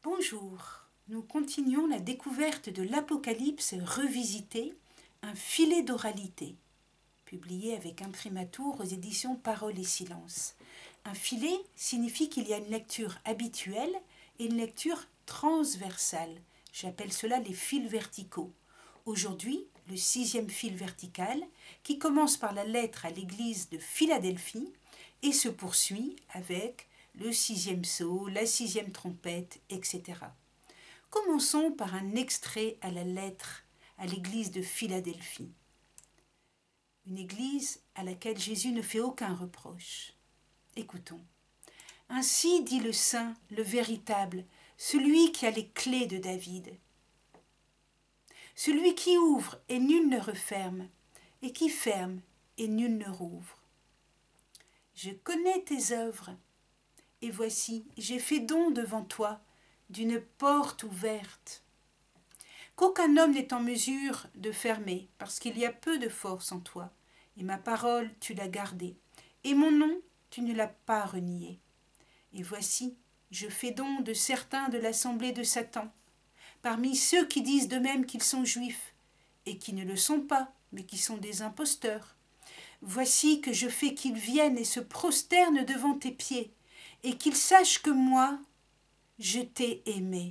Bonjour, nous continuons la découverte de l'Apocalypse revisité, un filet d'oralité, publié avec Imprimatur aux éditions Parole et Silence. Un filet signifie qu'il y a une lecture habituelle et une lecture transversale. J'appelle cela les fils verticaux. Aujourd'hui, le 6e fil vertical, qui commence par la lettre à l'église de Philadelphie et se poursuit avec le 6e sceau, la 6e trompette, etc. Commençons par un extrait à la lettre à l'église de Philadelphie. Une église à laquelle Jésus ne fait aucun reproche. Écoutons. Ainsi dit le Saint, le véritable, celui qui a les clés de David. Celui qui ouvre et nul ne referme, et qui ferme et nul ne rouvre. Je connais tes œuvres, et voici, j'ai fait don devant toi d'une porte ouverte, qu'aucun homme n'est en mesure de fermer, parce qu'il y a peu de force en toi, et ma parole tu l'as gardée, et mon nom tu ne l'as pas renié. Et voici, je fais don de certains de l'assemblée de Satan, parmi ceux qui disent d'eux-mêmes qu'ils sont juifs, et qui ne le sont pas, mais qui sont des imposteurs. Voici que je fais qu'ils viennent et se prosternent devant tes pieds, et qu'ils sachent que moi, je t'ai aimé.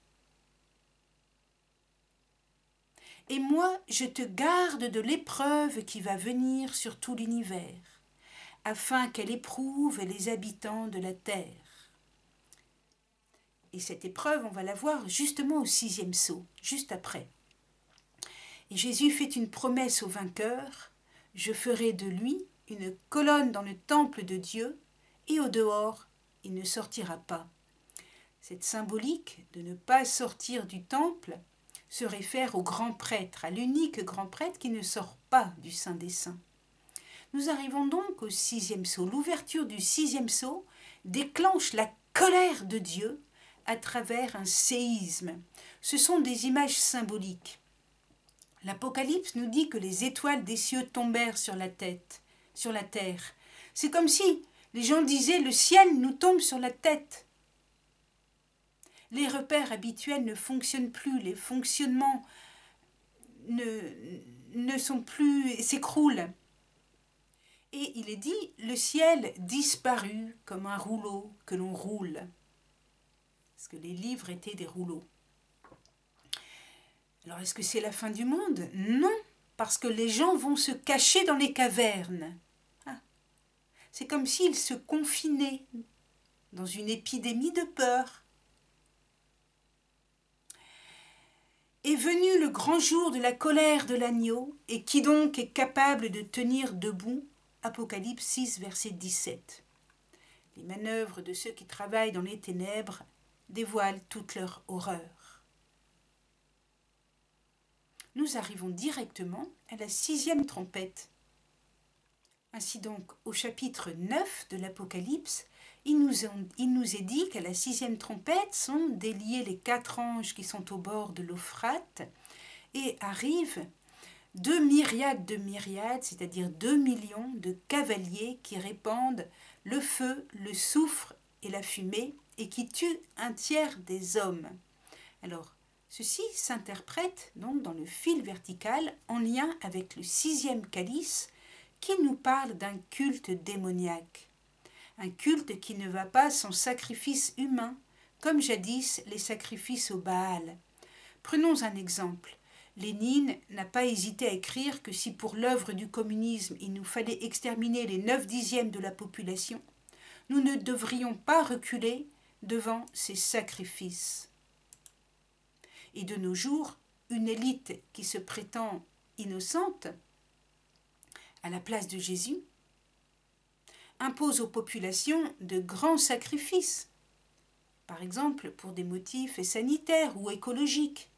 Et moi, je te garde de l'épreuve qui va venir sur tout l'univers, afin qu'elle éprouve les habitants de la terre. Et cette épreuve, on va la voir justement au 6e sceau, juste après. Et Jésus fait une promesse au vainqueur, je ferai de lui une colonne dans le temple de Dieu, et au dehors, il ne sortira pas. Cette symbolique de ne pas sortir du temple se réfère au grand prêtre, à l'unique grand prêtre qui ne sort pas du Saint des Saints. Nous arrivons donc au 6e sceau. L'ouverture du 6e sceau déclenche la colère de Dieu à travers un séisme. Ce sont des images symboliques. L'Apocalypse nous dit que les étoiles des cieux tombèrent sur la terre. C'est comme si les gens disaient « le ciel nous tombe sur la tête ». Les repères habituels ne fonctionnent plus, les fonctionnements ne sont plus, s'écroulent. Et il est dit, le ciel disparut comme un rouleau que l'on roule. Parce que les livres étaient des rouleaux. Alors est-ce que c'est la fin du monde? Non, parce que les gens vont se cacher dans les cavernes. C'est comme s'ils se confinaient dans une épidémie de peur. Est venu le grand jour de la colère de l'agneau, et qui donc est capable de tenir debout? Apocalypse 6, verset 17. Les manœuvres de ceux qui travaillent dans les ténèbres dévoilent toute leur horreur. Nous arrivons directement à la 6e trompette. Ainsi donc, au chapitre 9 de l'Apocalypse, il nous est dit qu'à la 6e trompette sont déliés les 4 anges qui sont au bord de l'Euphrate et arrivent 2 myriades de myriades, c'est-à-dire 2 millions de cavaliers qui répandent le feu, le soufre et la fumée et qui tuent un tiers des hommes. Alors, ceci s'interprète donc dans le fil vertical en lien avec le 6e calice qui nous parle d'un culte démoniaque. Un culte qui ne va pas sans sacrifice humain, comme jadis les sacrifices au Baal. Prenons un exemple. Lénine n'a pas hésité à écrire que si pour l'œuvre du communisme il nous fallait exterminer les 9/10 de la population, nous ne devrions pas reculer devant ces sacrifices. Et de nos jours, une élite qui se prétend innocente, à la place de Jésus, impose aux populations de grands sacrifices, par exemple pour des motifs sanitaires ou écologiques.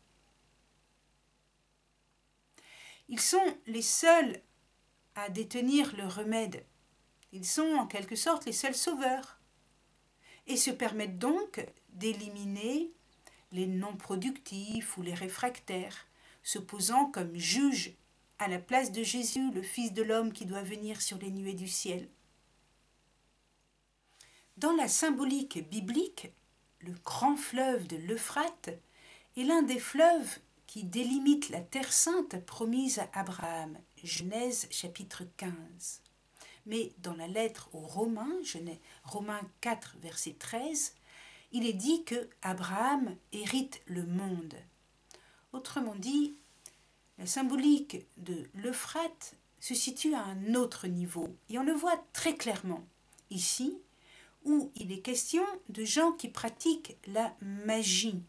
Ils sont les seuls à détenir le remède. Ils sont en quelque sorte les seuls sauveurs et se permettent donc d'éliminer les non-productifs ou les réfractaires, se posant comme juges à la place de Jésus, le Fils de l'homme qui doit venir sur les nuées du ciel. Dans la symbolique biblique, le grand fleuve de l'Euphrate est l'un des fleuves qui délimitent la terre sainte promise à Abraham, Genèse chapitre 15. Mais dans la lettre aux Romains, Romains 4, verset 13, il est dit que Abraham hérite le monde. Autrement dit, la symbolique de l'Euphrate se situe à un autre niveau, et on le voit très clairement ici, où il est question de gens qui pratiquent la magie,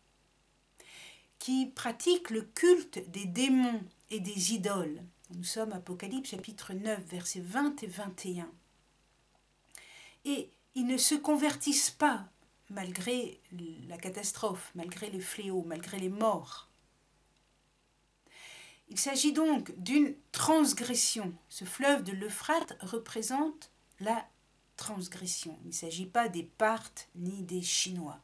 qui pratiquent le culte des démons et des idoles. Nous sommes Apocalypse chapitre 9, versets 20 et 21. Et ils ne se convertissent pas malgré la catastrophe, malgré les fléaux, malgré les morts. Il s'agit donc d'une transgression. Ce fleuve de l'Euphrate représente la transgression. Il ne s'agit pas des Parthes ni des Chinois.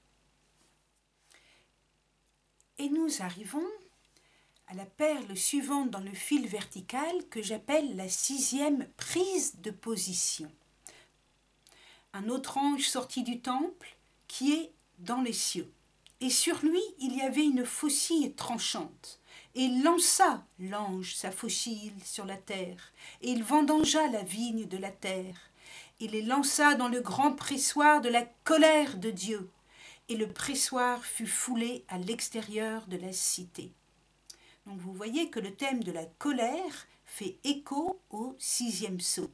Et nous arrivons à la perle suivante dans le fil vertical que j'appelle la 6e prise de position. Un autre ange sortit du temple qui est dans les cieux. Et sur lui, il y avait une faucille tranchante. Et il lança, l'ange, sa faucille sur la terre. Et il vendangea la vigne de la terre. Il les lança dans le grand pressoir de la colère de Dieu. Et le pressoir fut foulé à l'extérieur de la cité. Donc vous voyez que le thème de la colère fait écho au 6e sceau.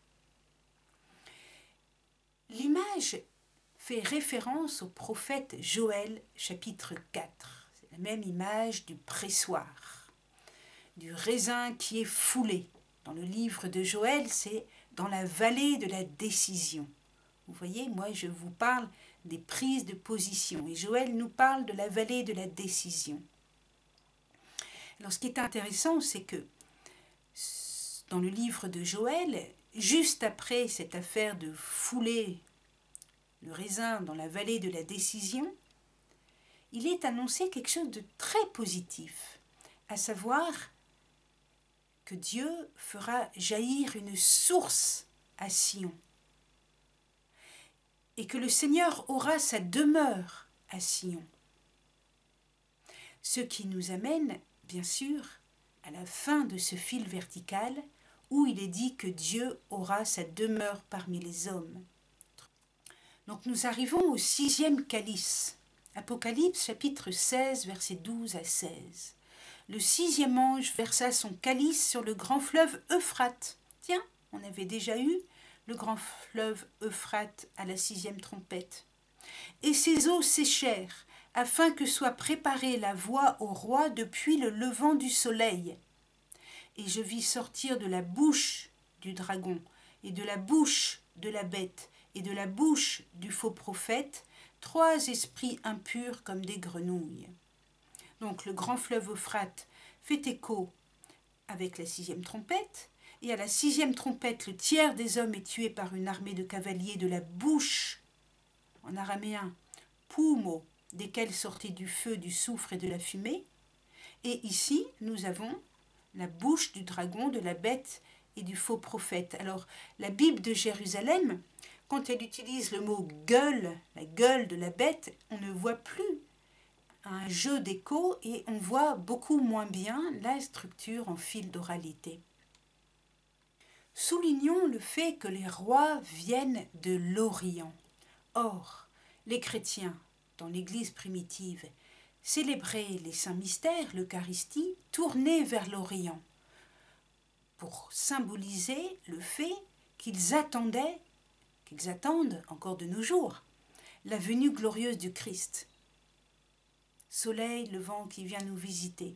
L'image fait référence au prophète Joël, chapitre 4. C'est la même image du pressoir, du raisin qui est foulé. Dans le livre de Joël, c'est dans la vallée de la décision. Vous voyez, moi je vous parle des prises de position et Joël nous parle de la vallée de la décision. Alors ce qui est intéressant, c'est que dans le livre de Joël, juste après cette affaire de fouler le raisin dans la vallée de la décision, il est annoncé quelque chose de très positif, à savoir que Dieu fera jaillir une source à Sion et que le Seigneur aura sa demeure à Sion. Ce qui nous amène, bien sûr, à la fin de ce fil vertical où il est dit que Dieu aura sa demeure parmi les hommes. Donc nous arrivons au 6e calice, Apocalypse chapitre 16, versets 12 à 16. Le 6e ange versa son calice sur le grand fleuve Euphrate. Tiens, on avait déjà eu le grand fleuve Euphrate à la 6e trompette. Et ses eaux séchèrent, afin que soit préparée la voie au roi depuis le levant du soleil. Et je vis sortir de la bouche du dragon, et de la bouche de la bête, et de la bouche du faux prophète, 3 esprits impurs comme des grenouilles. Donc le grand fleuve Euphrate fait écho avec la 6e trompette, et à la 6e trompette, le tiers des hommes est tué par une armée de cavaliers de la bouche, en araméen, poumo, desquels sortait du feu, du soufre et de la fumée. Et ici, nous avons la bouche du dragon, de la bête et du faux prophète. Alors, la Bible de Jérusalem, quand elle utilise le mot gueule, la gueule de la bête, on ne voit plus un jeu d'écho et on voit beaucoup moins bien la structure en fil d'oralité. Soulignons le fait que les rois viennent de l'Orient. Or, les chrétiens, dans l'Église primitive, célébraient les saints mystères, l'Eucharistie, tournés vers l'Orient, pour symboliser le fait qu'ils attendent encore de nos jours, la venue glorieuse du Christ. Soleil, le vent qui vient nous visiter.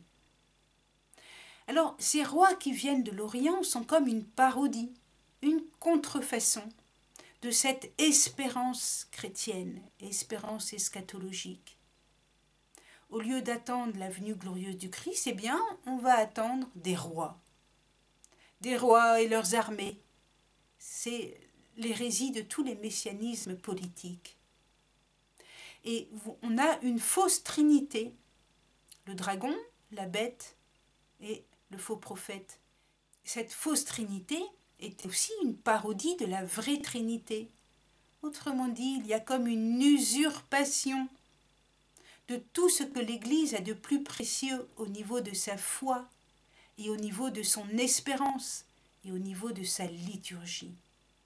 Alors, ces rois qui viennent de l'Orient sont comme une parodie, une contrefaçon de cette espérance chrétienne, espérance eschatologique. Au lieu d'attendre la venue glorieuse du Christ, eh bien, on va attendre des rois et leurs armées. C'est l'hérésie de tous les messianismes politiques. Et on a une fausse trinité, le dragon, la bête et le faux prophète. Cette fausse trinité est aussi une parodie de la vraie trinité. Autrement dit, il y a comme une usurpation de tout ce que l'Église a de plus précieux au niveau de sa foi et au niveau de son espérance et au niveau de sa liturgie.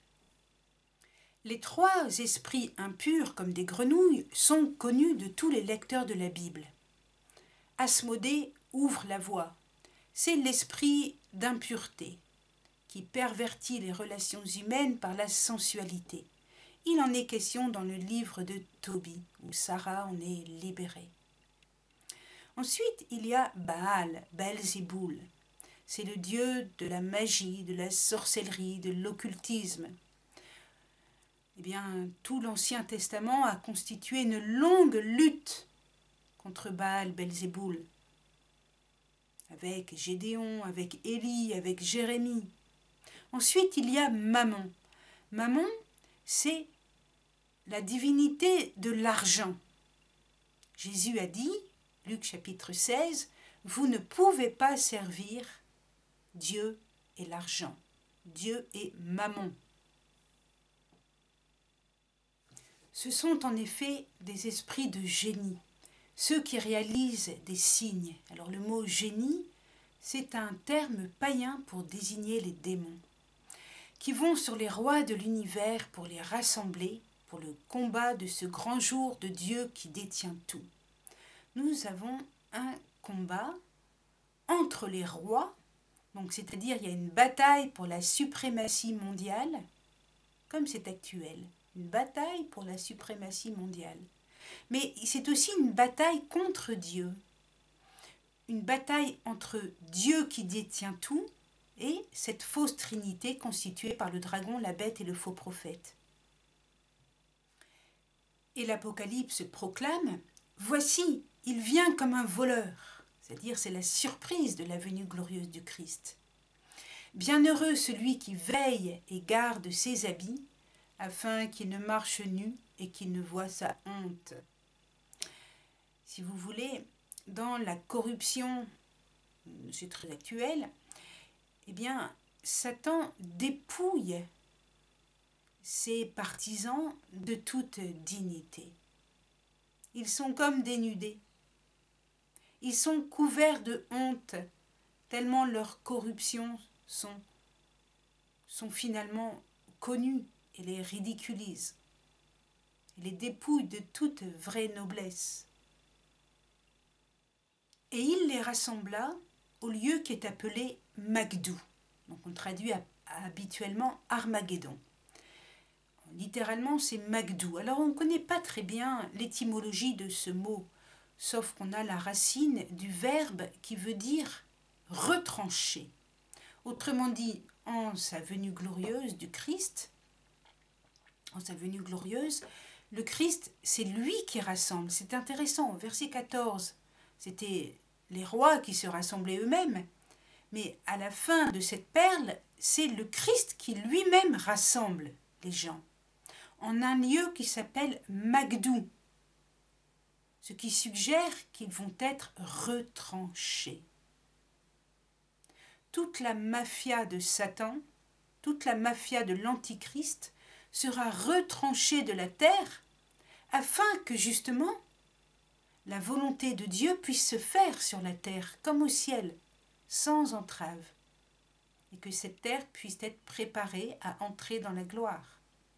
Les trois esprits impurs comme des grenouilles sont connus de tous les lecteurs de la Bible. Asmodée ouvre la voie. C'est l'esprit d'impureté qui pervertit les relations humaines par la sensualité. Il en est question dans le livre de Tobie, où Sarah en est libérée. Ensuite, il y a Baal, Belzéboul. C'est le dieu de la magie, de la sorcellerie, de l'occultisme. Eh bien, tout l'Ancien Testament a constitué une longue lutte contre Baal, Belzéboul, avec Gédéon, avec Élie, avec Jérémie. Ensuite, il y a Mammon. Mammon, c'est la divinité de l'argent. Jésus a dit, Luc chapitre 16, « Vous ne pouvez pas servir Dieu et l'argent. Dieu est Mammon. » Ce sont en effet des esprits de génie, ceux qui réalisent des signes. Alors le mot génie, c'est un terme païen pour désigner les démons, qui vont sur les rois de l'univers pour les rassembler pour le combat de ce grand jour de Dieu qui détient tout. Nous avons un combat entre les rois, donc c'est-à-dire il y a une bataille pour la suprématie mondiale, comme c'est actuel, une bataille pour la suprématie mondiale. Mais c'est aussi une bataille contre Dieu, une bataille entre Dieu qui détient tout et cette fausse trinité constituée par le dragon, la bête et le faux prophète. Et l'Apocalypse proclame « Voici, il vient comme un voleur », c'est-à-dire c'est la surprise de la venue glorieuse du Christ. Bienheureux celui qui veille et garde ses habits, afin qu'il ne marche nu et qu'il ne voie sa honte. Si vous voulez, dans la corruption, c'est très actuel, eh bien, Satan dépouille ses partisans de toute dignité. Ils sont comme dénudés. Ils sont couverts de honte, tellement leurs corruptions sont finalement connues et les ridiculisent. Et les dépouillent de toute vraie noblesse. Et il les rassembla au lieu qui est appelé Magdou. Donc on traduit habituellement Armageddon. Littéralement, c'est Magdou. Alors, on ne connaît pas très bien l'étymologie de ce mot, sauf qu'on a la racine du verbe qui veut dire retrancher. Autrement dit, en sa venue glorieuse du Christ, en sa venue glorieuse, le Christ, c'est lui qui rassemble. C'est intéressant. Verset 14, c'était les rois qui se rassemblaient eux-mêmes. Mais à la fin de cette perle, c'est le Christ qui lui-même rassemble les gens en un lieu qui s'appelle Magdou, ce qui suggère qu'ils vont être retranchés. Toute la mafia de Satan, toute la mafia de l'Antichrist sera retranchée de la terre afin que justement la volonté de Dieu puisse se faire sur la terre comme au ciel, sans entrave, et que cette terre puisse être préparée à entrer dans la gloire.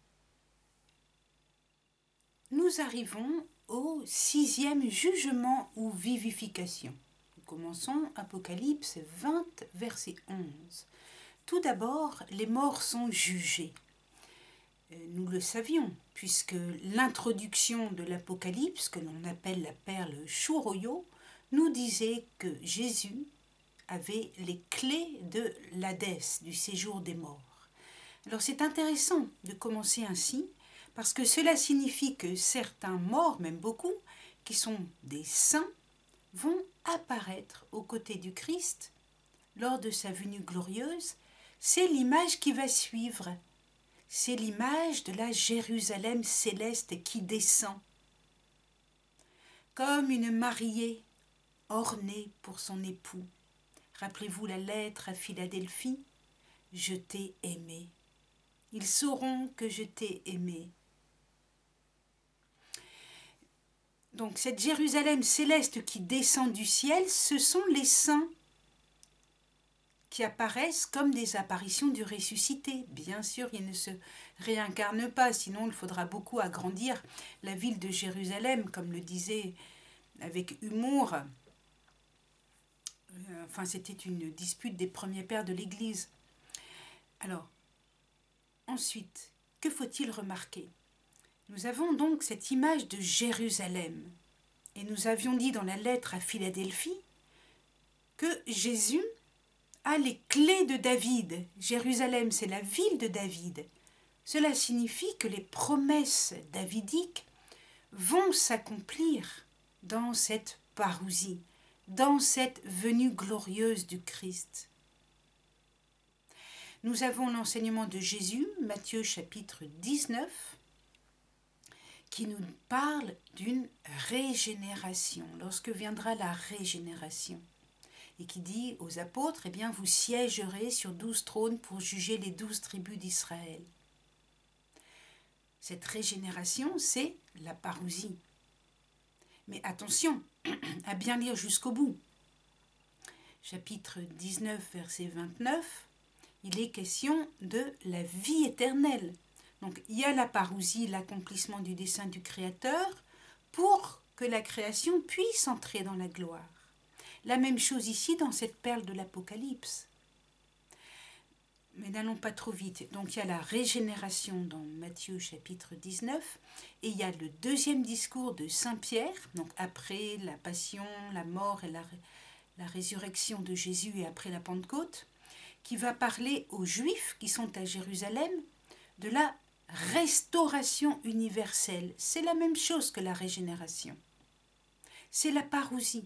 Nous arrivons au 6e jugement ou vivification. Nous commençons Apocalypse 20, verset 11. Tout d'abord, les morts sont jugés. Nous le savions, puisque l'introduction de l'Apocalypse, que l'on appelle la perle Shuroyo, nous disait que Jésus avait les clés de l'Hadès, du séjour des morts. Alors c'est intéressant de commencer ainsi, parce que cela signifie que certains morts, même beaucoup, qui sont des saints, vont apparaître aux côtés du Christ lors de sa venue glorieuse. C'est l'image qui va suivre. C'est l'image de la Jérusalem céleste qui descend, comme une mariée ornée pour son époux. Rappelez-vous la lettre à Philadelphie, « Je t'ai aimé. Ils sauront que je t'ai aimé Donc cette Jérusalem céleste qui descend du ciel, ce sont les saints qui apparaissent comme des apparitions du ressuscité. Bien sûr, ils ne se réincarnent pas, sinon il faudra beaucoup agrandir la ville de Jérusalem, comme le disait avec humour. Enfin, c'était une dispute des premiers pères de l'Église. Alors, ensuite, que faut-il remarquer? Nous avons donc cette image de Jérusalem. Et nous avions dit dans la lettre à Philadelphie que Jésus a les clés de David. Jérusalem, c'est la ville de David. Cela signifie que les promesses davidiques vont s'accomplir dans cette parousie, dans cette venue glorieuse du Christ. Nous avons l'enseignement de Jésus, Matthieu chapitre 19, qui nous parle d'une régénération, lorsque viendra la régénération. Et qui dit aux apôtres, eh bien, vous siégerez sur 12 trônes pour juger les 12 tribus d'Israël. Cette régénération, c'est la parousie. Mais attention à bien lire jusqu'au bout. Chapitre 19, verset 29, il est question de la vie éternelle. Donc il y a la parousie, l'accomplissement du dessein du Créateur, pour que la création puisse entrer dans la gloire. La même chose ici dans cette perle de l'Apocalypse. Mais n'allons pas trop vite. Donc il y a la régénération dans Matthieu chapitre 19 et il y a le deuxième discours de Saint Pierre, donc après la passion, la mort et la résurrection de Jésus et après la Pentecôte, qui va parler aux Juifs qui sont à Jérusalem de la restauration universelle. C'est la même chose que la régénération. C'est la parousie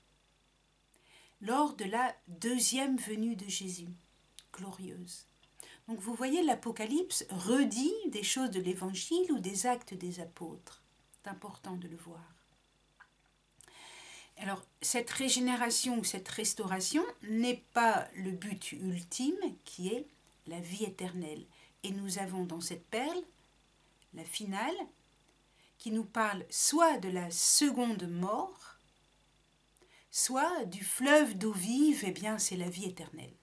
lors de la deuxième venue de Jésus, glorieuse. Donc vous voyez, l'Apocalypse redit des choses de l'Évangile ou des actes des apôtres. C'est important de le voir. Alors, cette régénération ou cette restauration n'est pas le but ultime qui est la vie éternelle. Et nous avons dans cette perle, la finale, qui nous parle soit de la seconde mort, soit du fleuve d'eau vive, eh bien c'est la vie éternelle.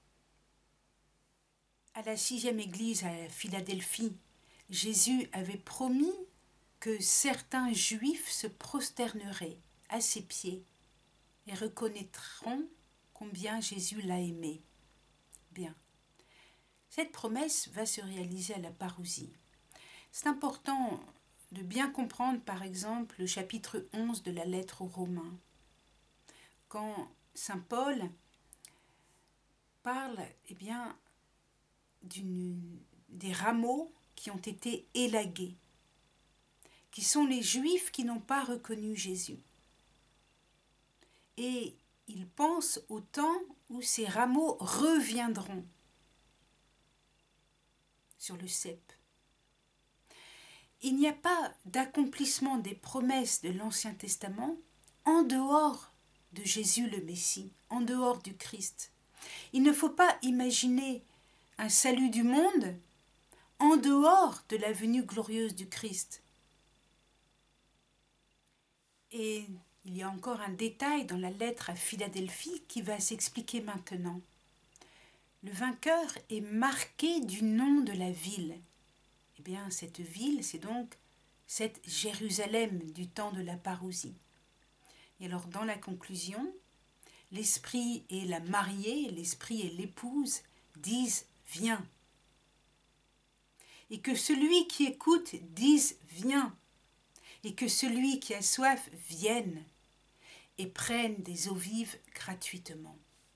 À la 6e église à Philadelphie, Jésus avait promis que certains juifs se prosterneraient à ses pieds et reconnaîtront combien Jésus l'a aimé. Bien. Cette promesse va se réaliser à la parousie. C'est important de bien comprendre, par exemple, le chapitre 11 de la lettre aux Romains. Quand saint Paul parle, eh bien, des rameaux qui ont été élagués, qui sont les Juifs qui n'ont pas reconnu Jésus. Et il pense au temps où ces rameaux reviendront sur le cep. Il n'y a pas d'accomplissement des promesses de l'Ancien Testament en dehors de Jésus le Messie, en dehors du Christ. Il ne faut pas imaginer un salut du monde en dehors de la venue glorieuse du Christ. Et il y a encore un détail dans la lettre à Philadelphie qui va s'expliquer maintenant. Le vainqueur est marqué du nom de la ville. Eh bien, cette ville, c'est donc cette Jérusalem du temps de la parousie. Et alors, dans la conclusion, l'esprit et la mariée, l'esprit et l'épouse disent « viens ». Et que celui qui écoute dise « viens ». Et que celui qui a soif vienne et prenne des eaux vives gratuitement.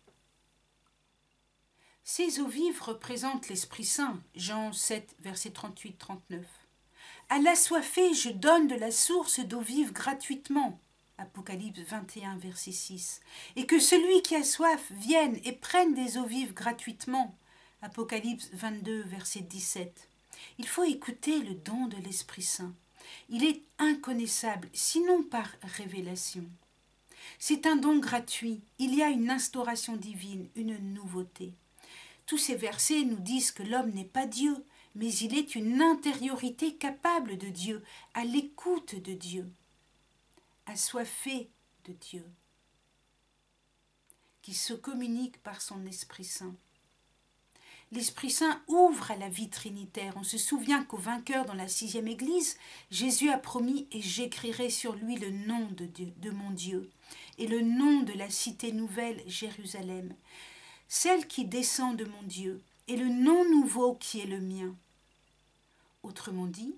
Ces eaux vives représentent l'Esprit Saint, Jean 7, versets 38-39. À l'assoiffé, je donne de la source d'eau vive gratuitement. Apocalypse 21, verset 6. Et que celui qui a soif vienne et prenne des eaux vives gratuitement. Apocalypse 22, verset 17. Il faut écouter le don de l'Esprit Saint. Il est inconnaissable, sinon par révélation. C'est un don gratuit. Il y a une instauration divine, une nouveauté. Tous ces versets nous disent que l'homme n'est pas Dieu, mais il est une intériorité capable de Dieu, à l'écoute de Dieu. assoiffé de Dieu, qui se communique par son Esprit Saint. L'Esprit Saint ouvre à la vie trinitaire. On se souvient qu'au vainqueur dans la 6e Église, Jésus a promis « Et j'écrirai sur lui le nom de Dieu, de mon Dieu, et le nom de la cité nouvelle Jérusalem, celle qui descend de mon Dieu, et le nom nouveau qui est le mien. » Autrement dit,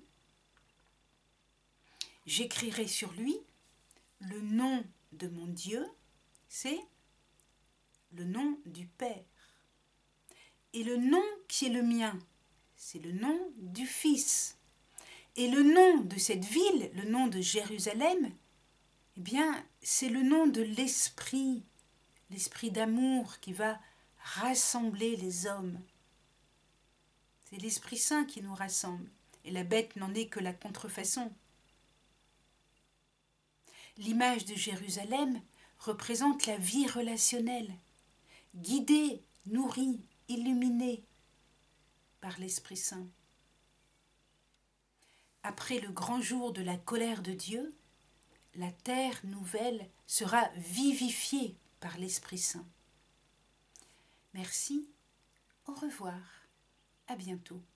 j'écrirai sur lui le nom de mon Dieu, c'est le nom du Père. Et le nom qui est le mien, c'est le nom du Fils. Et le nom de cette ville, le nom de Jérusalem, eh bien, c'est le nom de l'Esprit, l'Esprit d'amour qui va rassembler les hommes. C'est l'Esprit Saint qui nous rassemble. Et la bête n'en est que la contrefaçon. L'image de Jérusalem représente la vie relationnelle, guidée, nourrie, illuminée par l'Esprit Saint. Après le grand jour de la colère de Dieu, la terre nouvelle sera vivifiée par l'Esprit Saint. Merci, au revoir, à bientôt.